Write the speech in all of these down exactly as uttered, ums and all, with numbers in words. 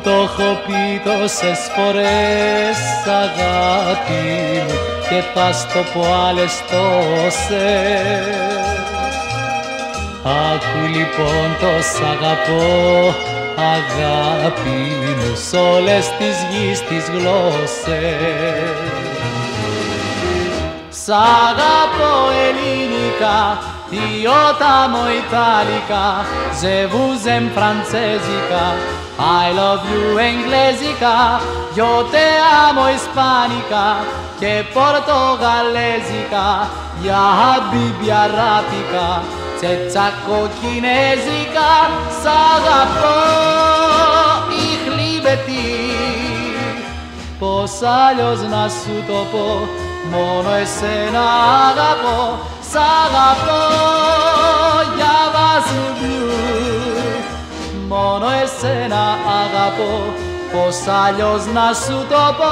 το έχω πει τόσες φορές αγάπη μου και θα στο πω άλλες τόσες. Άκου λοιπόν το σ' αγαπώ αγάπη μου σ' όλες τις γης τις γλώσσες. Σ' αγαπώ ελληνικά, io t'amo italica, je vous aime francesica, I love you inglesica, io te amo ispanica, che portogalesica, ya habibi arabica, τσετσάκο κινέζικα, σ' αγαπώ, ich liebe dich. Πώς αλλιώς να σου το πω, μόνο εσένα αγαπώ, σ' αγαπώ, για βασιλιού. Μόνο εσένα αγαπώ, πώς αλλιώς να σου το πω.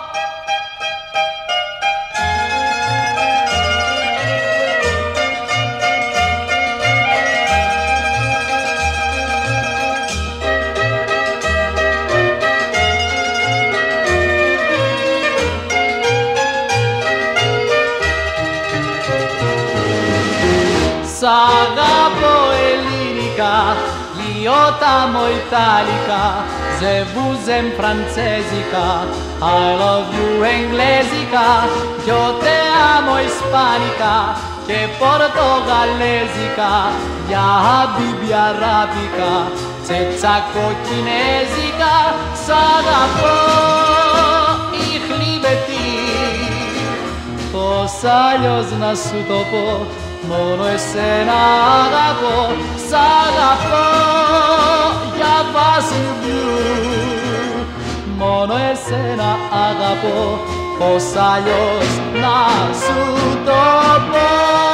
Σ' αγαπώ ελληνικά, io t'amo italica, je vous aime francesica, I love you inglesica, io te amo ispanica, che portogalesica, ya habibi arabica, τσετσάκο κινέζικα, σ' αγαπώ, ich liebe dich. Πώς αλλιώς να σου το πω, μόνο εσένα αγαπώ, σ' αγαπώ, για βασιλιού. Μόνο εσένα αγαπώ, πώς αλλιώς να σου το πω.